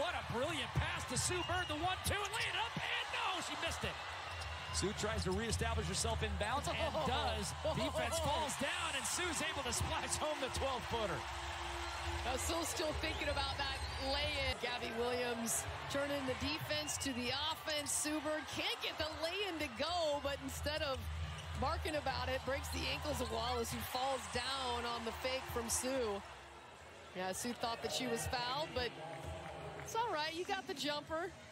what a brilliant pass to Sue Bird. The 1-2 and lay it up, and no, she missed it. Sue tries to reestablish herself in bounds and does. Defense falls down, and Sue's able to splash home the 12-footer. Now, Sue's still thinking about that lay-in. Gabby Williams turning the defense to the offense. Sue Bird can't get the lay-in to go, but instead of barking about it, breaks the ankles of Wallace, who falls down on the fake from Sue. Yeah, Sue thought that she was fouled, but it's all right. You got the jumper.